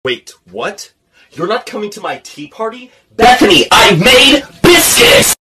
Wait, what? You're not coming to my tea party? Bethany, I made biscuits!